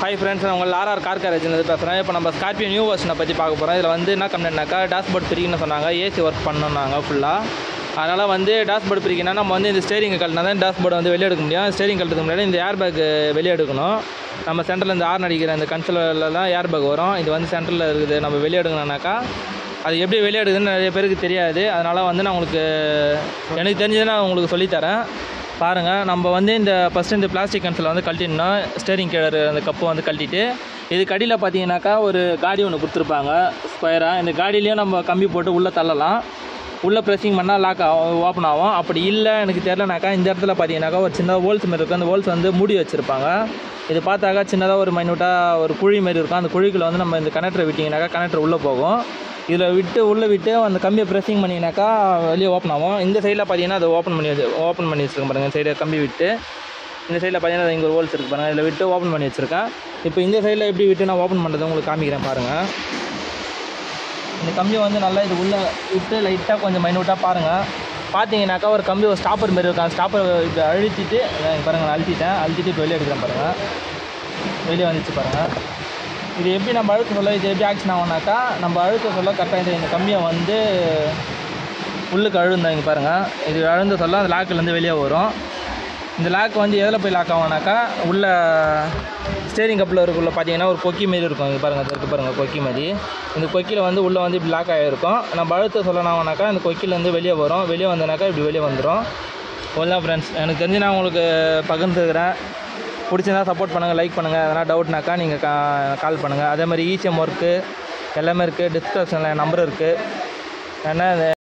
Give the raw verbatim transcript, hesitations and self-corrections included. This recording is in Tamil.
ஹாய் ஃப்ரெண்ட்ஸ், நான் உங்கள் ஆர்ஆர் கார் கேரேஜ்லேருந்து பேசுகிறேன். இப்போ நம்ம ஸ்கார்பியோ நியூ வெர்ஷனை பற்றி பார்க்க போகிறோம். இதில் வந்து என்ன கம்ப்ளைண்ட்னாக்கா டேஷ்போர்ட் பிரிக்கணும்னு சொன்னாங்க, ஏசி ஒர்க் பண்ணணுன்னாங்க ஃபுல்லாக. அதனால் வந்து டேஷ்போர்ட் பிரிக்கணும்னா நம்ம வந்து இந்த ஸ்டேரிங் கழட்டினா தான் டேஷ்போர்டை வந்து வெளியே எடுக்க முடியும். ஸ்டேரிங் கழட்டுறதுக்கு முன்னாடி இந்த ஏர் பேக் வெளியே எடுக்கணும். நம்ம சென்டரில் இந்த ஆர்ன் அடிக்கிற இந்த கன்சோலில் தான் ஏர் பேக் வரும். இது வந்து சென்டரில் இருக்குது. நம்ம வெளியே எடுக்கணும்னாக்கா அது எப்படி வெளியே எடுக்குதுன்னு நிறைய பேருக்கு தெரியாது. அதனால் வந்து நான் உங்களுக்கு எனக்கு தெரிஞ்சதை நான் உங்களுக்கு சொல்லித்தரேன் பாருங்கள். நம்ம வந்து இந்த ஃபஸ்ட்டு இந்த பிளாஸ்டிக் கன்சோலை வந்து கழட்டிடணும். ஸ்டேரிங் கீழே அந்த கப்பை வந்து கழட்டிட்டு இது கடியில் பார்த்தீங்கன்னாக்கா ஒரு காடி ஒன்று கொடுத்துருப்பாங்க ஸ்கொயராக. இந்த காடியிலையும் நம்ம கம்பி போட்டு உள்ளே தள்ளலாம். உள்ளே ப்ரெஸ்ஸிங் பண்ணால் லாக் ஓப்பன் ஆகும். அப்படி இல்லை எனக்கு தெரிலனாக்கா இந்த இடத்துல பார்த்தீங்கன்னாக்கா ஒரு சின்ன ஹோல்ஸ் மாரி இருக்கும். அந்த ஹோல்ஸ் வந்து மூடி வச்சுருப்பாங்க. இது பார்த்தாக்கா சின்னதாக ஒரு மைனூட்டாக ஒரு குழி மாரி இருக்கும். அந்த குழிக்குள்ளே வந்து நம்ம இந்த கனெக்டரை விட்டிங்கனாக்கா கனெக்டர் உள்ளே போகும். இதில் விட்டு உள்ளே விட்டு அந்த கம்பியை ப்ரெஸ்ஸிங் பண்ணிங்கனாக்கா வெளியே ஓப்பன் ஆகும். இந்த சைடில் பார்த்தீங்கன்னா அதை ஓப்பன் பண்ணி வச்சு ஓப்பன் பண்ணி வச்சுருக்கேன் பாருங்கள். சைடில் கம்பி விட்டு இந்த சைடில் பார்த்தீங்கன்னா இங்கே ஒரு ஹோல்ஸ் இருக்குது பாருங்கள். இதில் விட்டு ஓப்பன் பண்ணி வச்சுருக்கேன். இப்போ இந்த சைடில் எப்படி விட்டு நான் ஓப்பன் பண்ணுறது உங்களுக்கு காமிக்கிறேன் பாருங்கள். இந்த கம்பியை வந்து நல்லா இது உள்ளே விட்டு லைட்டாக கொஞ்சம் மைனூட்டாக பாருங்கள். பார்த்தீங்கன்னாக்கா ஒரு கம்பி ஒரு ஸ்டாப்பர் மாரி இருக்கும். ஸ்டாப்பர் இப்போ அழுத்திட்டு பாருங்கள், நான் அழுத்திட்டேன். அழுத்திட்டு இப்போ வெளியே எடுக்கிறேன் பாருங்கள். வெளியே வந்துச்சு பாருங்கள். இது எப்படி நம்ம அழுத்த சொல்ல இது எப்படி ஆக்ஷன் ஆகும்னாக்கா நம்ம அழுத்த சொல்ல கரெக்டாக இந்த கம்பியை வந்து உள்ளுக்கு அழுந்தாங்க பாருங்கள். இது அழுந்த சொல்ல அந்த லாக்கிலேருந்து வெளியே வரும். இந்த லாக் வந்து எதில் போய் லாக் ஆகும்னாக்கா உள்ள ஸ்டேரிங் கப்பில் இருக்குள்ள பார்த்தீங்கன்னா ஒரு கொக்கி மாரி இருக்கும். இங்கே பாருங்கள், அது இருக்குது பாருங்கள் கொக்கி மாதிரி. இந்த கொக்கியில் வந்து உள்ளே வந்து இப்படி லாக் ஆகிருக்கும். நம்ம அழுத்த சொல்லணாக்கா இந்த கொக்கிலேருந்து வெளியே வரும். வெளியே வந்தனாக்கா இப்படி வெளியே வந்துடும். அவ்வளோதான் ஃப்ரெண்ட்ஸ், எனக்கு தெரிஞ்சு நான் உங்களுக்கு பகிர்ந்துக்கிறேன். பிடிச்சிருந்தா சப்போர்ட் பண்ணுங்கள், லைக் பண்ணுங்கள். எதனா டவுட்னாக்கா நீங்கள் கா கால் பண்ணுங்கள். அதே மாதிரி இசிஎம் ஒர்க்கு எல்லாமே இருக்குது. டிஸ்கிரிப்ஷனில் என் நம்பர் இருக்குது. ஏன்னா